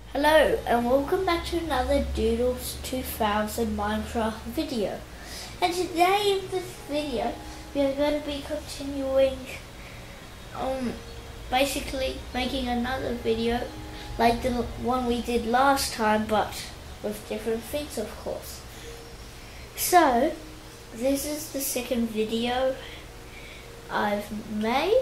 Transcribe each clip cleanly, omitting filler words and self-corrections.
Hello and welcome back to another Doodles 2000 Minecraft video. And today in this video we are going to be continuing basically making another video like the one we did last time, but with different things, of course. So this is the second video I've made,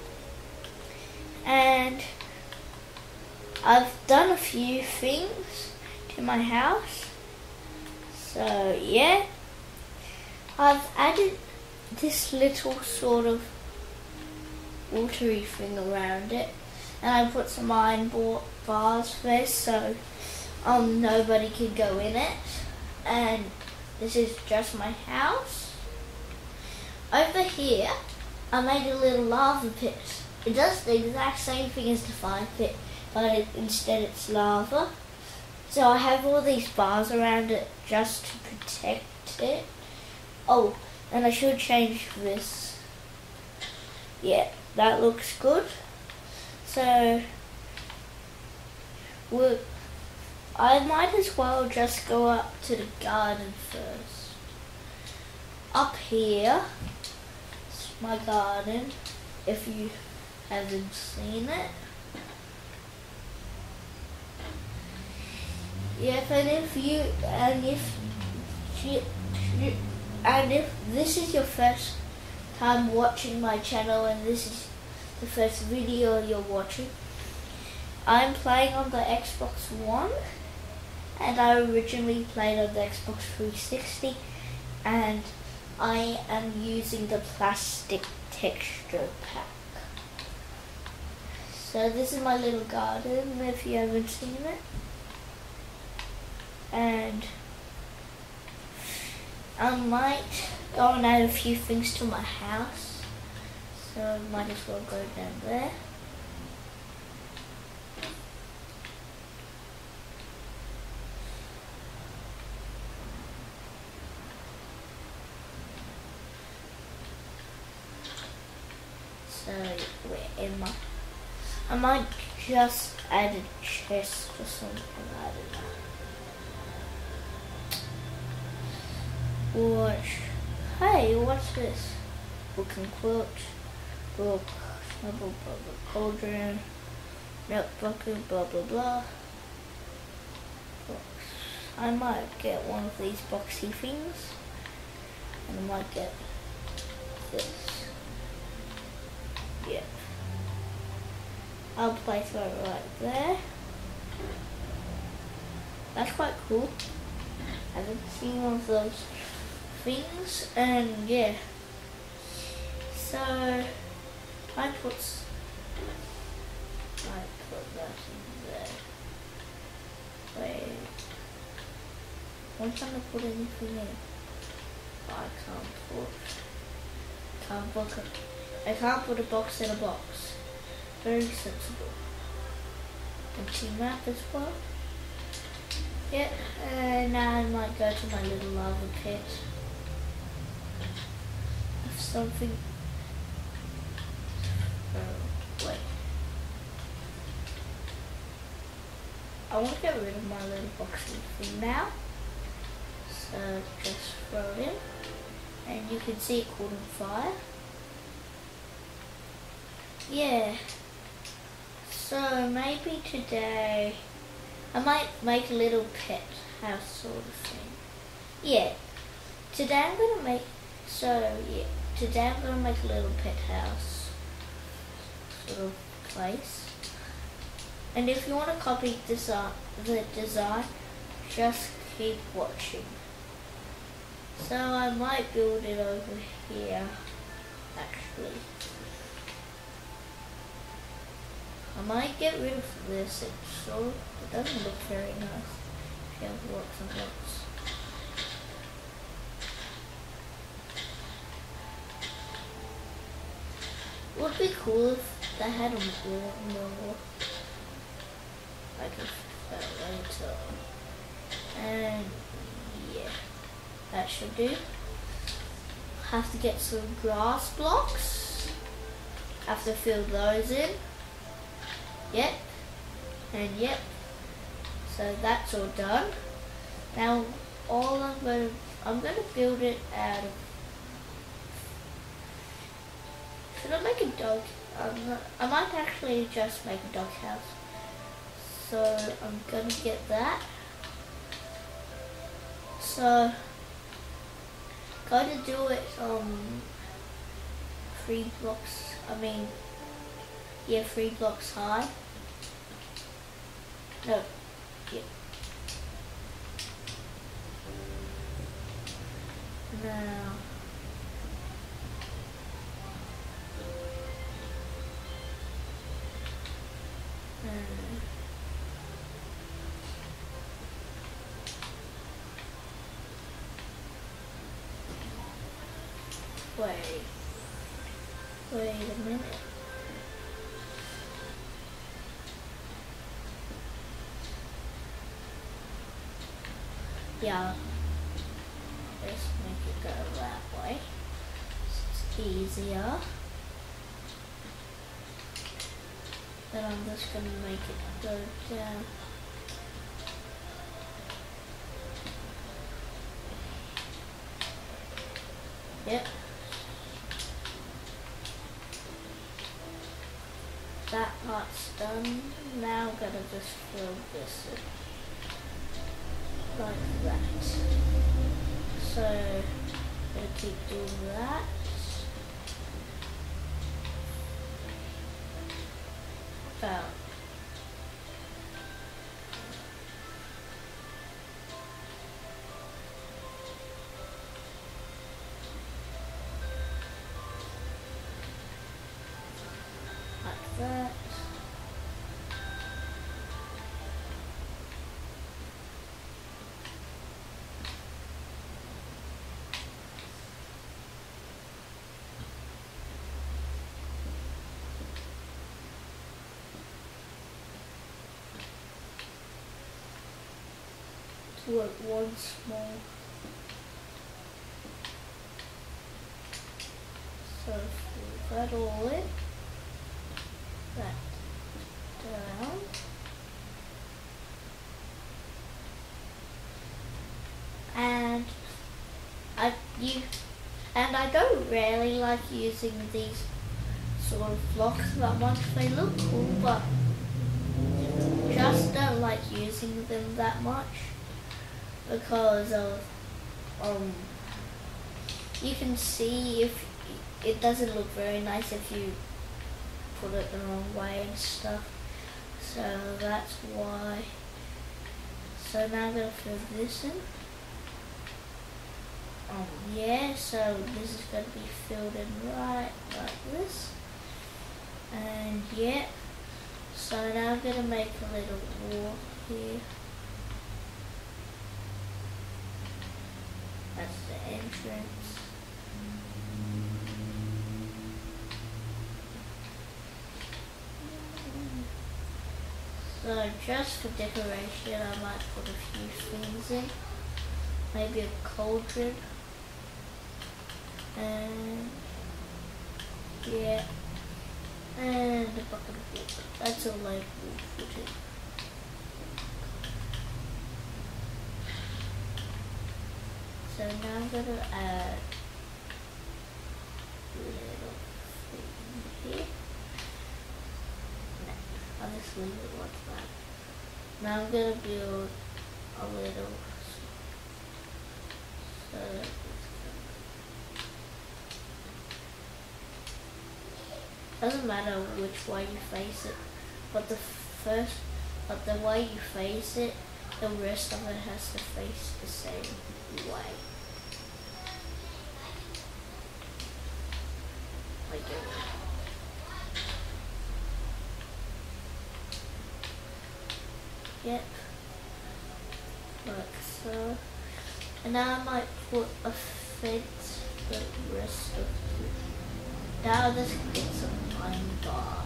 and I've done a few things to my house. So yeah, I've added this little sort of watery thing around it, and I put some iron bars there so nobody can go in it. And this is just my house. Over here I made a little lava pit. It does the exact same thing as the fire pit, but instead it's lava. So I have all these bars around it just to protect it. Oh, and I should change this. Yeah, that looks good. So I might as well just go up to the garden first. Up here is my garden, if you haven't seen it. Yes, and if this is your first time watching my channel and this is the first video you're watching, I'm playing on the Xbox One, and I originally played on the Xbox 360, and I am using the plastic texture pack. So this is my little garden if you haven't seen it. And I might go and add a few things to my house, so I might as well go down there. So I might just add a chest or something, I don't know. Hey, what's this? Book and quilt, book, blah blah blah, cauldron, milk bucket, blah blah blah. Box. I might get one of these boxy things, and I might get this. Yep. I'll place it right there. That's quite cool. I haven't seen one of those things, and yeah. So I put that in there. Wait, I'm trying to put anything in. I can't put a box in a box. Very sensible. Empty map as well. Yeah, now I might go to my little lava pit. If something. Wait. I want to get rid of my little boxy thing now. So just throw it in. And you can see it caught on fire. Yeah. So maybe today I might make a little pet house sort of thing. Yeah. Today I'm gonna make a little pet house sort of place. And if you want to copy the design, just keep watching. So I might build it over here actually. I might get rid of this, it doesn't look very nice if you have lots and lots. It would be cool if they had a more like a later. And yeah, that should do. Have to get some grass blocks. Have to fill those in. Yep. And yep. So that's all done. Now all I'm gonna build it out of. Should I make a dog? I might actually just make a dog house. So I'm gonna get that. So gotta do it 3 blocks. I mean, yeah, 3 blocks high. No, yeah. Now. Wait a minute. Yeah, let's make it go that way. It's easier. Then I'm just gonna make it go down. Yep. That part's done. Now I'm gonna just fill this in. Like that. So, gonna keep doing that. About. Like that. Do it once more. So fill that all in. That down. And I don't really like using these sort of blocks that much. They look cool, but just don't like using them that much because of you can see if it doesn't look very nice if you put it the wrong way and stuff. So that's why. So now I'm gonna fill this in. Yeah, so this is going to be filled in right like this. And yeah, so now I'm going to make a little wall here. That's the entrance. So just for decoration I might put a few things in. Maybe a cauldron. And yeah, and a bucket of water. That's all I will put in. So now I'm gonna add a little thing here. No, I'll just leave it like that. Now I'm gonna build a little. So doesn't matter which way you face it, but the way you face it, the rest of it has to face the same way. Like it. Yep. Like so. And now I might put a fence for the rest of it. Now I'll just get some pine bars.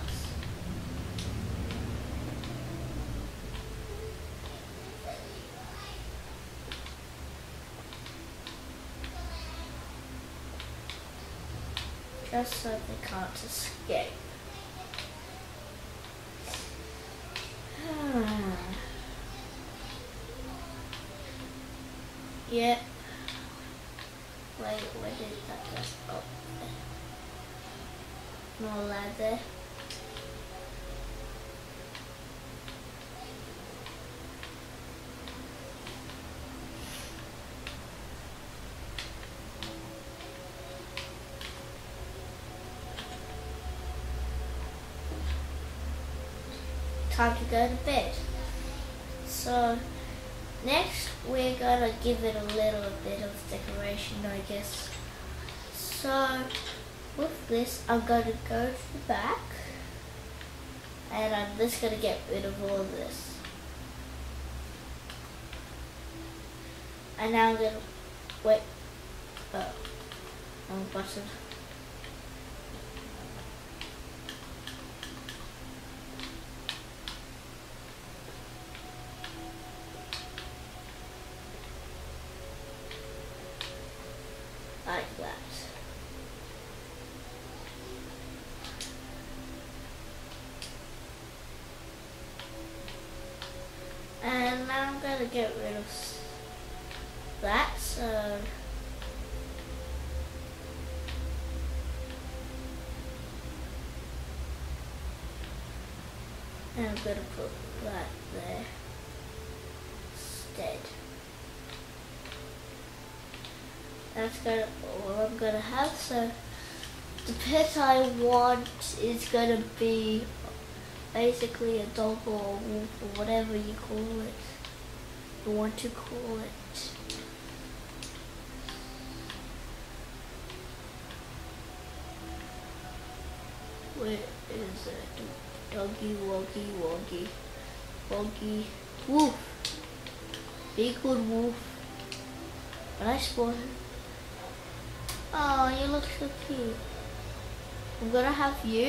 Just so they can't escape. Yeah. Wait, where did that go? Oh, there. More leather. Time to go to bed. So next we're gonna give it a little bit of decoration, I guess. So with this, I'm gonna go to the back and I'm just gonna get rid of all this. And now I'm gonna wait. Oh, wrong button. Like that. And now I'm gonna get rid of that, so and I'm gonna put that there instead. That's all I'm gonna have. So the pet I want is gonna be basically a dog or a wolf or whatever you call it. You want to call it. Where is it? Doggy, woggy, woggy, woggy, wolf. Be good, wolf. When I spawn him. Oh, you look so cute. I'm gonna have you.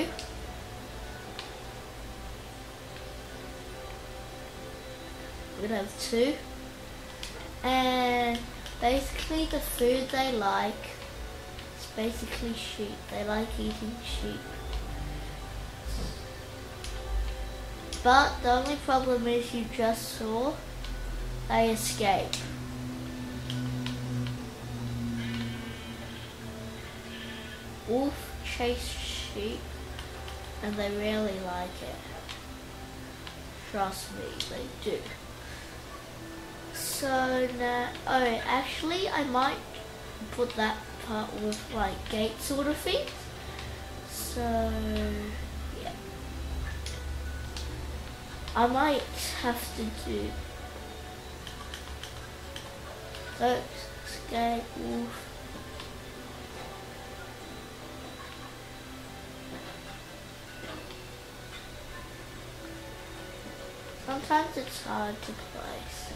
We're gonna have two. And basically the food they like is basically sheep. They like eating sheep. But the only problem is you just saw they escape. Wolf chase sheep and they really like it. Trust me, they do. So now, oh, actually I might put that part with like gate sort of thing. So yeah, I might have to do escape wolf. Sometimes it's hard to place.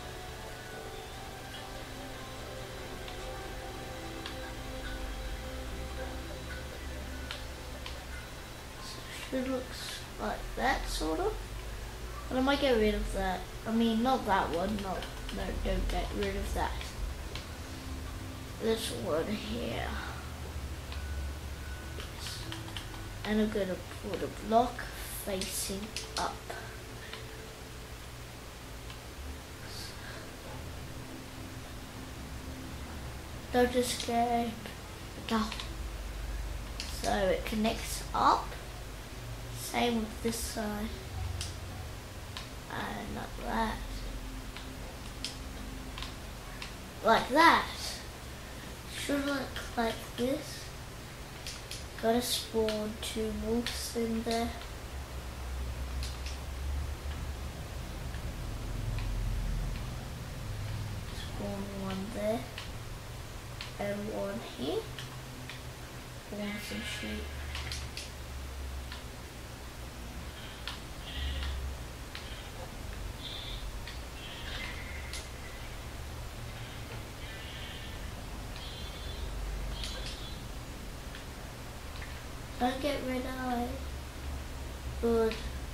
So it looks like that sort of. But I might get rid of that. I mean, not that one. No, don't get rid of that. This one here. Yes. And I'm gonna put a block facing up. Don't escape. No. So it connects up. Same with this side. And like that. Like that. Should look like this. Gotta spawn 2 wolves in there. Spawn 1 there. And 1 here. Want some sheep. Don't get rid of it. Good.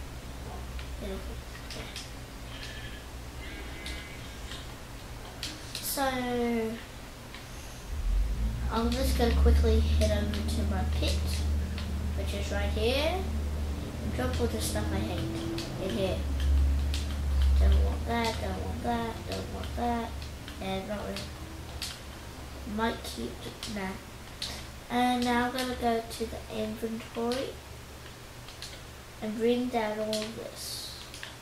So I'm just going to quickly head over to my pit, which is right here. Drop all the stuff I hate in here. Don't want that, don't want that, don't want that. Yeah, not really. Might keep it now. And now I'm gonna go to the inventory and bring down all this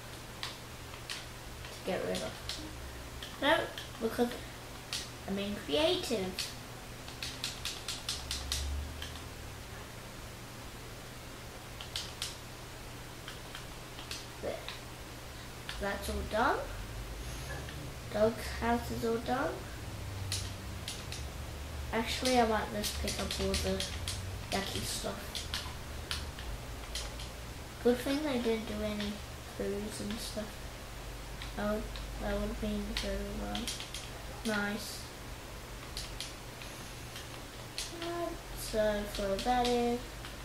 to get rid of. No, because I'm being creative. There. That's all done. Dog's house is all done. Actually, I might just pick up all the yucky stuff. Good thing they didn't do any foos and stuff. That would have been very well. Nice. So throw that in.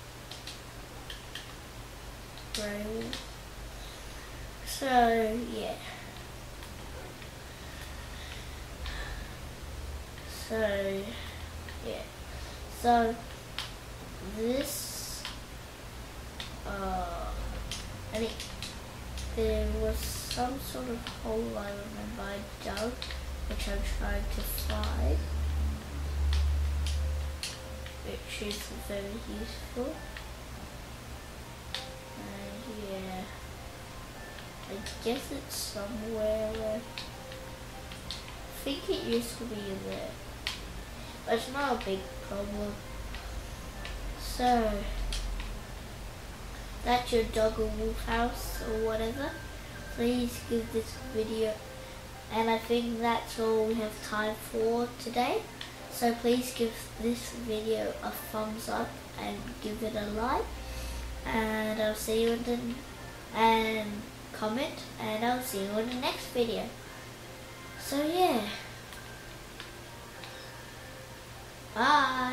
Rail. So yeah. So yeah. So this there was some sort of hole I remember I dug, which I'm trying to find, which is very useful. And yeah, I guess it's somewhere where I think it used to be there, but it's not a big problem. So that's your dog or wolf house or whatever. Please give this video, and I think that's all we have time for today. So please give this video a thumbs up and give it a like, and I'll see you in the and comment, and I'll see you in the next video. So yeah, bye.